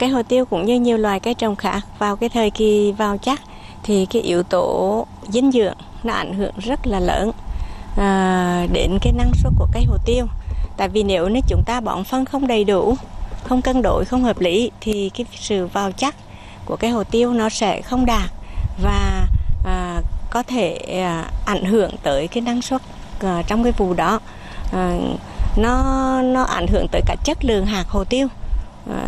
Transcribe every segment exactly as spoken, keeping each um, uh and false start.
Cây hồ tiêu cũng như nhiều loài cây trồng khác vào cái thời kỳ vào chắc thì cái yếu tố dinh dưỡng nó ảnh hưởng rất là lớn à, đến cái năng suất của cây hồ tiêu. Tại vì nếu như chúng ta bón phân không đầy đủ, không cân đối, không hợp lý thì cái sự vào chắc của cây hồ tiêu nó sẽ không đạt và à, có thể à, ảnh hưởng tới cái năng suất à, trong cái vụ đó. À, nó nó ảnh hưởng tới cả chất lượng hạt hồ tiêu. À,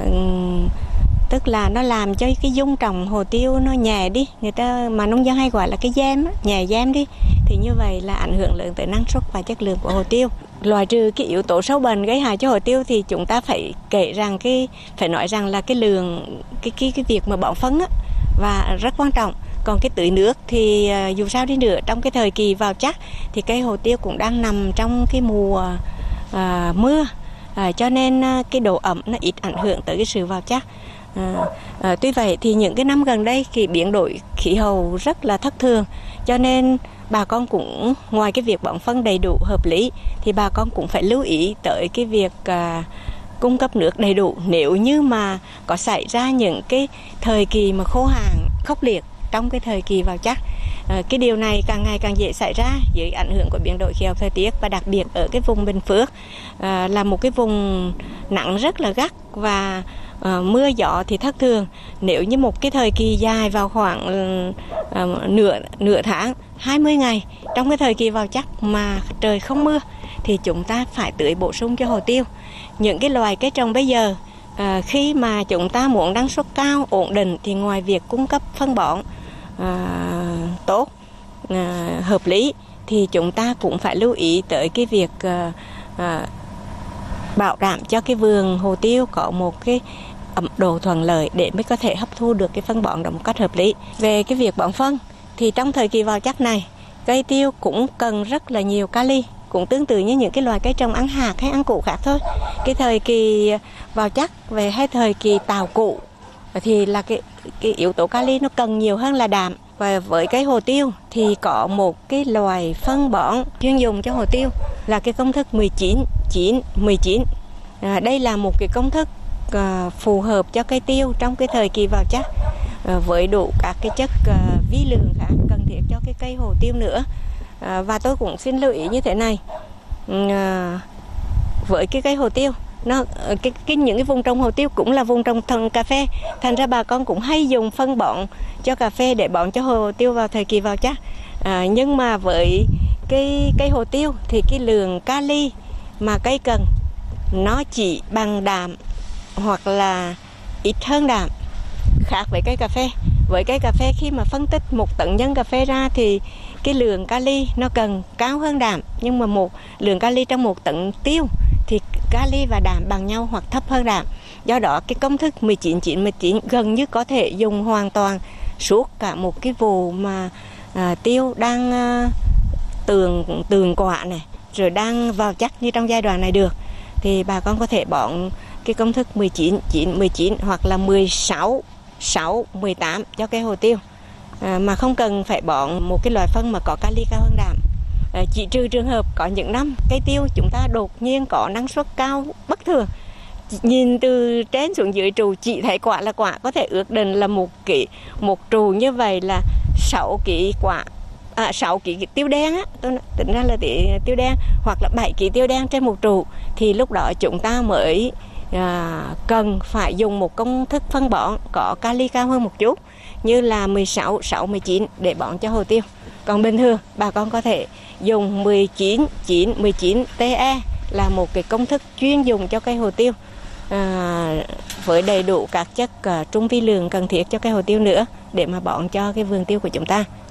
tức là nó làm cho cái dung trồng hồ tiêu nó nhẹ đi, người ta mà nông dân hay gọi là cái gem, nhẹ gem đi, thì như vậy là ảnh hưởng lớn tới năng suất và chất lượng của hồ tiêu. Loại trừ cái yếu tố sâu bệnh gây hại cho hồ tiêu thì chúng ta phải kể rằng cái phải nói rằng là cái lượng cái cái cái việc mà bón phân á và rất quan trọng. Còn cái tưới nước thì uh, dù sao đi nữa trong cái thời kỳ vào chắc thì cây hồ tiêu cũng đang nằm trong cái mùa uh, mưa, uh, cho nên uh, cái độ ẩm nó ít ảnh hưởng tới cái sự vào chắc. À, à, tuy vậy thì những cái năm gần đây thì biến đổi khí hậu rất là thất thường, cho nên bà con cũng ngoài cái việc bón phân đầy đủ hợp lý thì bà con cũng phải lưu ý tới cái việc à, cung cấp nước đầy đủ nếu như mà có xảy ra những cái thời kỳ mà khô hạn khốc liệt trong cái thời kỳ vào chắc. À, cái điều này càng ngày càng dễ xảy ra dưới ảnh hưởng của biến đổi khí hậu thời tiết, và đặc biệt ở cái vùng Bình Phước à, là một cái vùng nắng rất là gắt và À, mưa gió thì thất thường. Nếu như một cái thời kỳ dài vào khoảng à, nửa nửa tháng, hai mươi ngày trong cái thời kỳ vào chắc mà trời không mưa thì chúng ta phải tưới bổ sung cho hồ tiêu. Những cái loài cây trồng bây giờ à, khi mà chúng ta muốn năng suất cao ổn định thì ngoài việc cung cấp phân bón à, tốt à, hợp lý thì chúng ta cũng phải lưu ý tới cái việc à, à, bảo đảm cho cái vườn hồ tiêu có một cái ẩm độ thuận lợi để mới có thể hấp thu được cái phân bón đó một cách hợp lý. Về cái việc bón phân thì trong thời kỳ vào chắc này, cây tiêu cũng cần rất là nhiều kali, cũng tương tự như những cái loài cây trồng ăn hạt hay ăn củ khác thôi. Cái thời kỳ vào chắc về hay thời kỳ tào củ thì là cái, cái yếu tố kali nó cần nhiều hơn là đạm. Và với cây hồ tiêu thì có một cái loài phân bón chuyên dùng cho hồ tiêu là cái công thức mười chín chín mười chín. À, đây là một cái công thức à, phù hợp cho cây tiêu trong cái thời kỳ vào chắc à, với đủ các cái chất à, vi lượng khác cần thiết cho cái cây hồ tiêu nữa. À, và tôi cũng xin lưu ý như thế này, à, với cái cây hồ tiêu nó cái, cái những cái vùng trồng hồ tiêu cũng là vùng trồng thần cà phê, thành ra bà con cũng hay dùng phân bón cho cà phê để bón cho hồ tiêu vào thời kỳ vào chắc. À, nhưng mà với cái cây hồ tiêu thì cái lượng kali mà cây cần nó chỉ bằng đạm hoặc là ít hơn đạm, khác với cây cà phê. Với cây cà phê khi mà phân tích một tấn nhân cà phê ra thì cái lượng kali nó cần cao hơn đạm, nhưng mà một lượng kali trong một tấn tiêu thì kali và đạm bằng nhau hoặc thấp hơn đạm. Do đó cái công thức mười chín chín mười chín gần như có thể dùng hoàn toàn suốt cả một cái vụ mà à, tiêu đang à, tường tường quả này rồi đang vào chắc như trong giai đoạn này được, thì bà con có thể bón cái công thức mười chín chín mười chín hoặc là mười sáu sáu mười tám cho cây hồ tiêu, à, mà không cần phải bón một cái loại phân mà có kali cao hơn đạm. À, chỉ trừ trường hợp có những năm cây tiêu chúng ta đột nhiên có năng suất cao bất thường, nhìn từ trên xuống dưới trụ chỉ thấy quả là quả, có thể ước định là một kỷ một trụ như vậy là sáu kỷ quả, à, sáu kỷ tiêu đen á, tôi tính ra là tiêu đen hoặc là bảy kỷ tiêu đen trên một trụ, thì lúc đó chúng ta mới à, cần phải dùng một công thức phân bón có kali cao hơn một chút như là mười sáu sáu mười chín để bón cho hồ tiêu. Còn bình thường bà con có thể dùng mười chín chín mười chín T E là một cái công thức chuyên dùng cho cây hồ tiêu à, với đầy đủ các chất uh, trung vi lượng cần thiết cho cây hồ tiêu nữa để mà bón cho cái vườn tiêu của chúng ta.